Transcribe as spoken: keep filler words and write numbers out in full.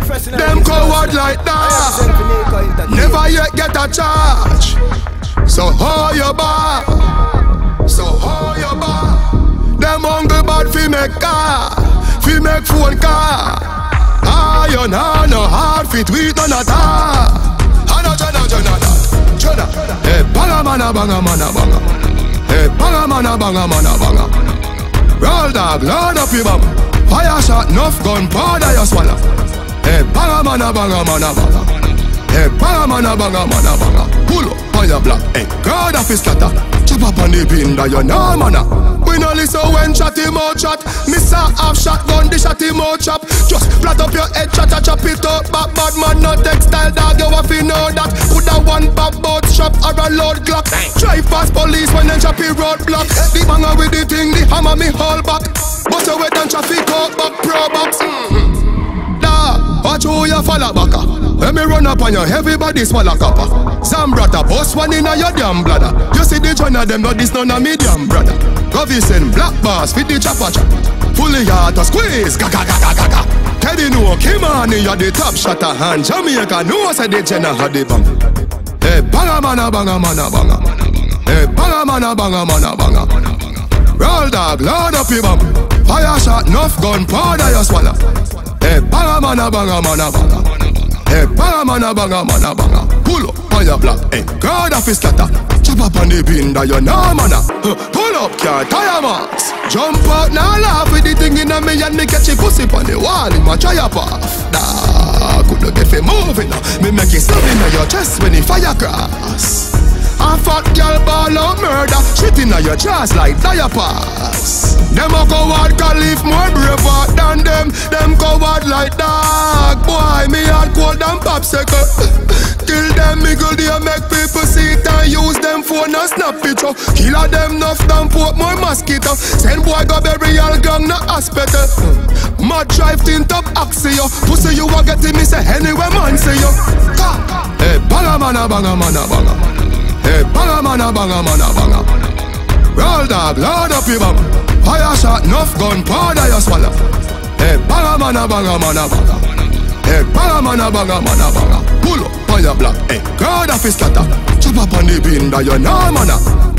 Them coward like that, never yet get a charge. So hold your bar, so hold your bar. Them hungry bad fi make car, fi make phone car. Iron hand no hard fit we none at all. Hana jana jana jana. Hey banga mana banga mana banga. Hey banga mana banga mana banga. Roll dog, load up your bum. Fire shot, enough gun, powder you swallow. Hey banga mana banga mana banga. Hey banga mana banga mana banga. Pull up on your block, hey God of his scatter. Chop up on the pin that you know mana. We no listen when chat him out chat. Miss a half shotgun, the shot him out chop. Just flat up your head, chat a chop it up. Back bad man, no textile dog, you have to know that. Put a one back boat shop or a load clock. Drive past police when they chop it roadblock. The banger with the thing, the hammer me hold back. But you wait and traffic out back, pro box. Mm-hmm. Nah, watch who you follow back. When me run up on you, everybody swallow copper. Zambrata, boss one in a your damn bladder. You see the joint of them, not this none a medium brother. Govison, black bars, fit the chopper chop. Fully hard to squeeze, gaga gaga gaga. Teddy no, Kimani, you're the top shotter hand. Jamaica, no, say the Jenna had the bang. Hey, banga mana banga mana banga. Hey, banga mana banga mana banga. Roll dog, load up your bum. Fire shot, enough gun, powder you swallow. Hey, banga mana banga mana banga. Hey, banga mana banga mana banga. Pull up on your block, hey, God of his scatter. Chop up on the pin that you know mana. Pull up car, tire marks. Jump out now laugh with the thing in a me and me catch a pussy on the wall in my try up off. Nah, could not get me moving now. Me make it stab in your chest when the fire cross. A fat girl ball out murder, shit in your chest like diapers. Them a coward can live more braver than them. Them coward like dog. Boy, me hard cold than popsicle. Kill them, me good they make people see it and use them phone and snap picture. Kill a them enough than put more mosquito. Send boy go bury all gang na hospital. Mad drive tint up axio. Pussy you a get me say anyway man say you. Hey banga mana banga mana banga. Hey banga mana banga mana banga. Roll dog, load up your bum. Fire shot, enough gun, powder you swallow. Hey banga mana banga mana banga. Hey banga mana banga mana banga. Pull up on your block, hey God of his scatter. Chop up on the pin that you know mana.